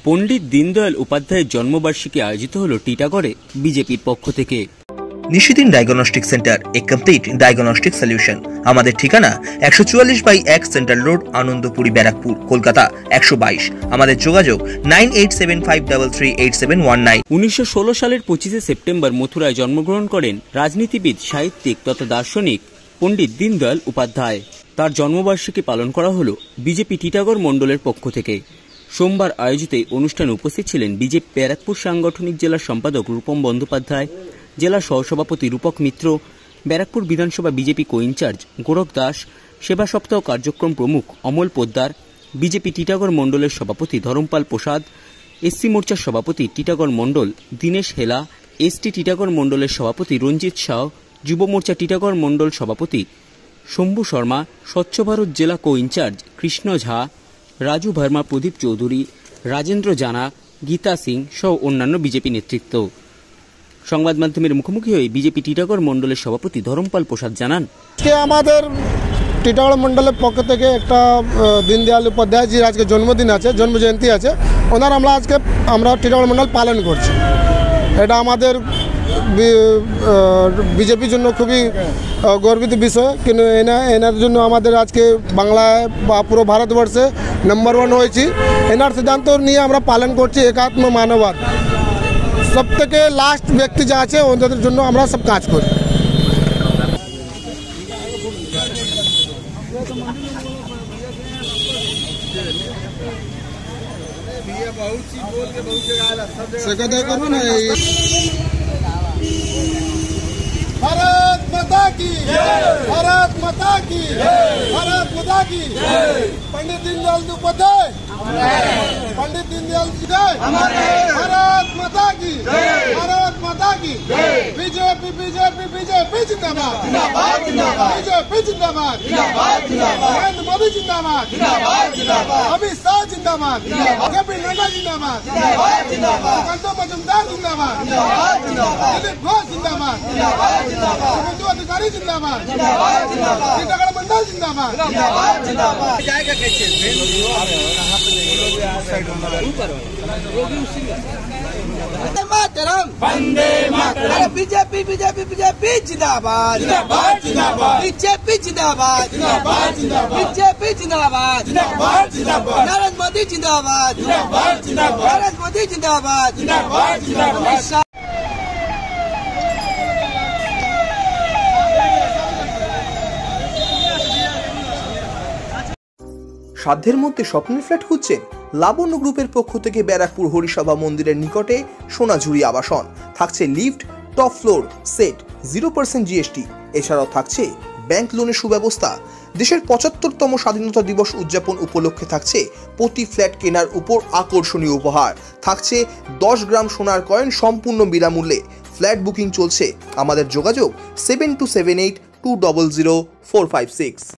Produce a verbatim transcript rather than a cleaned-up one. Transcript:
পণ্ডিত দীনদয়াল উপাধ্যায়ের জন্মবার্ষিকী আয়োজিত হলো টিটাগড়ে বিজেপির পক্ষ থেকে। Nishidin diagnostic centre, a complete diagnostic solution. আমাদের ঠিকানা একশো চুয়াল্লিশ বাই এক সেন্ট্রাল রোড, আনন্দপুরি, ব্যারাকপুর, কলকাতা একশো বাইশ। আমাদের যোগাযোগ nine eight seven five three three eight seven one nine. উনিশশো ষোলো সালের পঁচিশে সেপ্টেম্বর মথুরায় জন্মগ্রহণ করেন রাজনীতিবিদ, সাহিত্যিক তথা দার্শনিক পণ্ডিত দীনদয়াল উপাধ্যায়। তার জন্মবার্ষিকী পালন করা হলো বিজেপি টিটাগড় মণ্ডলের পক্ষ থেকে। সোমবার আয়োজিত অনুষ্ঠানে উপস্থিত ছিলেন বিজেপি ব্যারাকপুর সাংগঠনিক জেলার সম্পাদক রূপম বন্দ্যোপাধ্যায়, জেলা সহসভাপতি রূপক মিত্র, ব্যারাকপুর বিধানসভা BJP co in charge Gorakh Das, সেবা সপ্তাহ কার্যক্রম প্রমুখ অমল পোদ্দার, বিজেপি টিটাগড় মণ্ডলের সভাপতি ধরমপাল প্রসাদ, এসসি মোর্চার সভাপতি টিটাগড় মণ্ডল দীনেশ হেলা, এসটি টিটাগড় মণ্ডলের সভাপতি রঞ্জিত শাহ, যুব মোর্চা টিটাগড় মণ্ডল সভাপতি শম্ভু শর্মা, স্বচ্ছ ভারত জেলা কো ইনচার্জ কৃষ্ণ ঝা, রাজু ভার্মা, প্রদীপ চৌধুরী, রাজেন্দ্র জানা, গীতা সিং সহ অন্যান্য বিজেপি নেতৃত্ব। সংবাদ মাধ্যমের মুখোমুখি হয়ে বিজেপি টিটাগড় মণ্ডলের সভাপতি ধরমপাল প্রসাদ জানান, আমাদের টিটাগড় মণ্ডলের পক্ষ থেকে একটা দীনদয়াল উপাধ্যায়জির আজকে জন্মদিন আছে, জন্মজয়ন্তী আছে, ওনার আমরা আজকে আমরা টিটাগড় মণ্ডল পালন করছি। এটা আমাদের বিজেপির জন্য খুবই গর্বিত বিষয়, কিন্তু এনা এনার জন্য আমাদের আজকে বাংলায় বা পুরো ভারতবর্ষে নাম্বার ওয়ান হয়েছি। এনার সিদ্ধান্ত নিয়ে আমরা পালন করছি একাত্ম মানববাদ। সব থেকে লাস্ট ব্যক্তি যা আছে ওদের জন্য আমরা সব কাজ করি। भारत माता की भारत माता की भारत माता की पंडित दीनदयाल उपाध्याय पंडित दीनदयाल जय भारत माता की भारत माता की बीजेपी बीजेपी बीजेपी जिंदाबाद जिंदाबाद जिंदाबाद बीजेपी जिंदाबाद जिंदाबाद जिंदाबाद नरेंद्र मोदी जिंदाबाद जिंदाबाद जिंदाबाद अमित शाह जिंदाबाद जिंदाबाद जेपी नड्डा जिंदाबाद जिंदाबाद जिंदाबाद कंतो मजुमदार जिंदाबाद जिंदाबाद जिंदाबाद दिलीप घोष जिंदाबाद जिंदाबाद जिंदाबाद हिंदू अधिकारी जिंदाबाद जिंदाबाद जिंदाबाद टीटागढ़ मंडल जिंदाबाद जिंदाबाद जिंदाबाद जाएगा कैसे Vande Mataram BJP BJP BJP जिंदाबाद जिंदाबाद जिंदाबाद बीजेपी जिंदाबाद जिंदाबाद जिंदाबाद बीजेपी जिंदाबाद जिंदाबाद जिंदाबाद नरेंद्र मोदी जिंदाबाद जिंदाबाद जिंदाबाद नरेंद्र मोदी जिंदाबाद जिंदाबाद जिंदाबाद। সাধ্যের মধ্যে স্বপ্নের ফ্ল্যাট খুঁজছেন? লাবণ্য গ্রুপের পক্ষ থেকে ব্যারাকপুর হরিসভা মন্দিরের নিকটে সোনাঝুরি আবাসন। থাকছে lift, top floor, set, zero percent GST. এছাড়াও থাকছে ব্যাংক লোনের সুব্যবস্থা। দেশের পঁচাত্তরতম স্বাধীনতা দিবস উদযাপন উপলক্ষে থাকছে প্রতি ফ্ল্যাট কেনার উপর আকর্ষণীয় উপহার। থাকছে দশ গ্রাম সোনার কয়েন সম্পূর্ণ বিনামূল্যে। ফ্ল্যাট বুকিং চলছে। আমাদের যোগাযোগ seven two seven eight two double zero four five six.